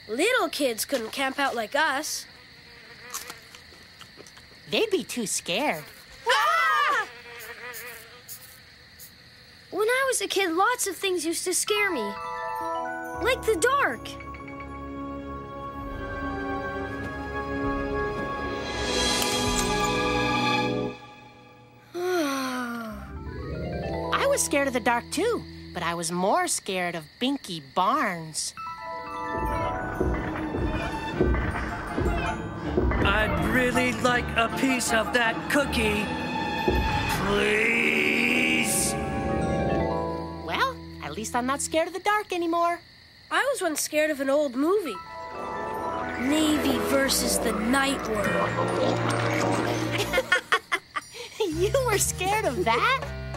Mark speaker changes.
Speaker 1: Little kids couldn't camp out like us.
Speaker 2: They'd be too scared.
Speaker 1: Ah! When I was a kid, lots of things used to scare me. Like the dark.
Speaker 2: I was scared of the dark too, but I was more scared of Binky Barnes.
Speaker 3: I'd really like a piece of that cookie. Please?
Speaker 2: Well, at least I'm not scared of the dark anymore.
Speaker 1: I was once scared of an old movie. Navy versus the Night World.
Speaker 2: You were scared of that?